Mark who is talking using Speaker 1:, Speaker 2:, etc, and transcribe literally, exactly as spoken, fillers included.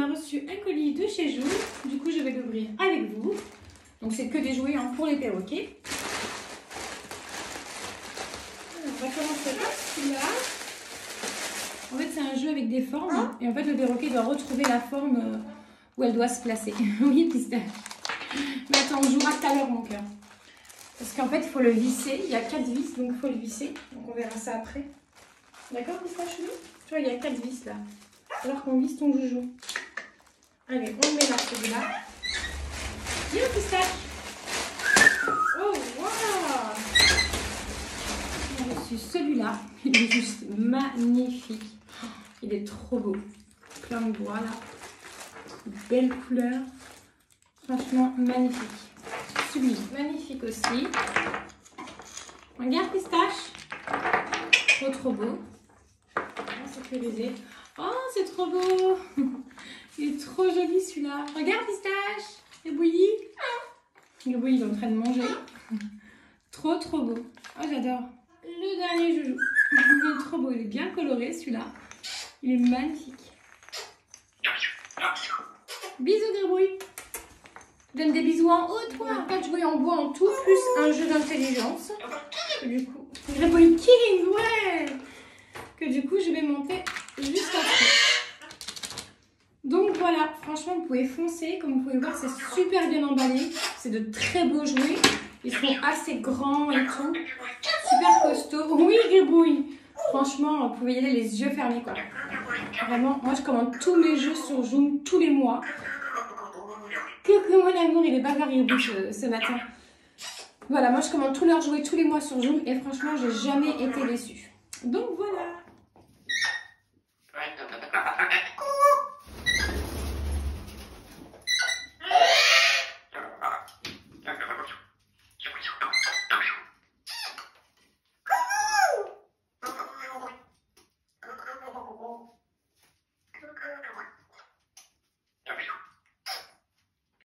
Speaker 1: a reçu un colis de chez Joule. Du coup, je vais l'ouvrir avec vous. Donc, c'est que des jouets hein, pour les perroquets. Alors, on va commencer par celui-là. En fait, c'est un jeu avec des formes. Et en fait, le perroquet doit retrouver la forme où elle doit se placer. Oui, Pistache. Mais attends, on jouera tout à l'heure, mon cœur. Parce qu'en fait, il faut le visser. Il y a quatre vis, donc il faut le visser. Donc, on verra ça après. D'accord, Pistache? Tu vois, il y a quatre vis là. Alors qu'on visse ton joujou. Allez, on met là celui-là. Viens, Pistache. Oh, waouh! J'ai reçu celui-là. Il est juste magnifique. Il est trop beau. Plein de bois là. Belle couleur. Franchement, magnifique. Celui magnifique aussi. Regarde, Pistache. Trop, trop beau. On va sécuriser. Oh, c'est trop beau. Il est trop joli celui-là. Regarde, Pistache. Il est bouilli. Il est bouilli, il est en train de manger. Trop, trop beau. Oh, j'adore. Le dernier joujou. Il est trop beau. Il est bien coloré celui-là. Il est magnifique. Bisous, Gribouille. Donne des bisous en haut, toi. quatre jouets en bois en tout, plus un jeu d'intelligence. Du coup, Gribouille King, ouais. Que du coup, je vais monter juste après. Donc voilà, franchement, vous pouvez foncer. Comme vous pouvez voir, c'est super bien emballé. C'est de très beaux jouets. Ils sont assez grands et tout. Super costauds. Oui, Gribouille. Franchement, vous pouvez y aller les yeux fermés, quoi. Vraiment, moi, je commande tous mes jeux sur Joom tous les mois. Coucou, mon amour, il est bavard, Gribouille, ce, ce matin. Voilà, moi, je commande tous leurs jouets tous les mois sur Joom. Et franchement, j'ai jamais été déçue. Donc voilà.